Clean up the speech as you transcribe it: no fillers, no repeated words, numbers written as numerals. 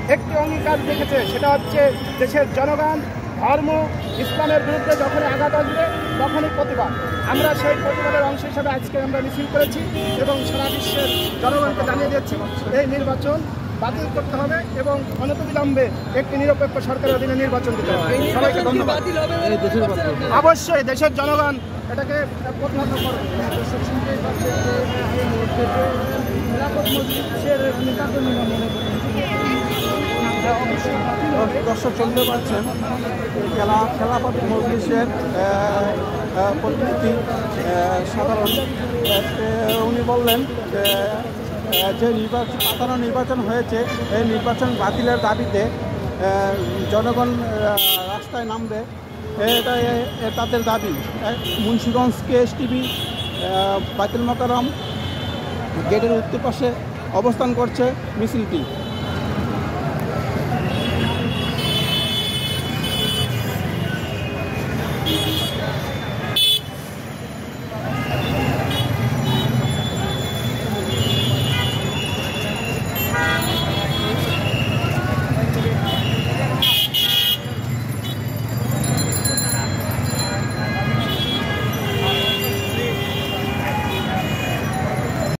একটি অঙ্গীকার দেখেছে, সেটা হচ্ছে দেশের জনগণ ধর্ম ইসলামের বিরুদ্ধে যখনই আঘাত আসবে তখনই প্রতিবাদ। আমরা সেই প্রতিবাদের অংশ হিসাবে আজকে আমরা মিছিল করেছি এবং সারা বিশ্বের জনগণকে জানিয়ে দিচ্ছি এই নির্বাচন বাতিল করতে হবে এবং অনতিবিলম্বে একটি নিরপেক্ষ সরকারের অধীনে নির্বাচন দিতে হবে। সবাইকে ধন্যবাদ। অবশ্যই দেশের জনগণ এটাকে প্রতিহত করবে। দর্শক শুনতে পাচ্ছেন খেলাফত মজলিসের প্রতিনিধি সাধারণ উনি বললেন যে নির্বাচন হয়েছে এই নির্বাচন বাতিলের দাবিতে জনগণ রাস্তায় নামবে, এটা তাদের দাবি। মুন্সিগঞ্জ কেএসটিভি বাইতুল মোকাররম গেটের উত্তর পাশে অবস্থান করছে মিছিলটি।